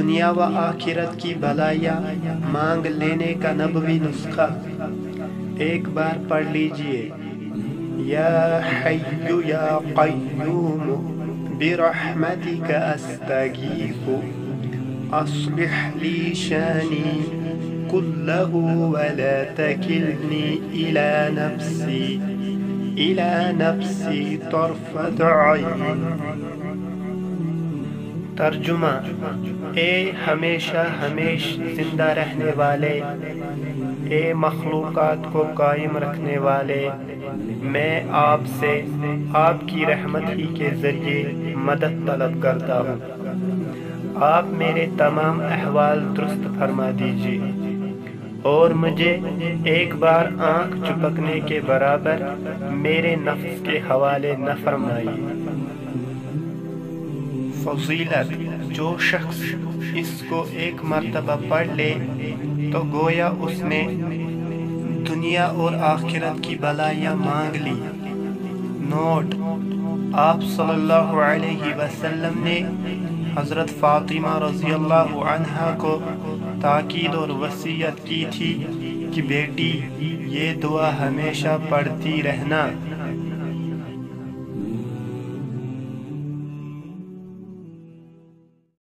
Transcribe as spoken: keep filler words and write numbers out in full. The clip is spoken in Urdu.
دنیا و آخرت کی بھلائیاں مانگ لینے کا نبوی نسخہ ایک بار پڑھ لیجئے۔ یا حی یا قیوم برحمتک استغیث اصلح لی شانی کلہ ولا تکلنی الی نفسی الی نفسی طرفت عین۔ ترجمہ: اے ہمیشہ ہمیش زندہ رہنے والے، اے مخلوقات کو قائم رکھنے والے، میں آپ سے آپ کی رحمت ہی کے ذریعے مدد طلب کرتا ہوں۔ آپ میرے تمام احوال درست فرما دیجیے اور مجھے ایک بار آنکھ چپکنے کے برابر میرے نفس کے حوالے نہ فرمائیے۔ فضیلت: جو شخص اس کو ایک مرتبہ پڑھ لے تو گویا اس نے دنیا اور آخرت کی بھلائیاں مانگ لی۔ نوٹ: آپ صلی اللہ علیہ وسلم نے حضرت فاطمہ رضی اللہ عنہا کو تاکید اور وصیت کی تھی کہ بیٹی یہ دعا ہمیشہ پڑھتی رہنا۔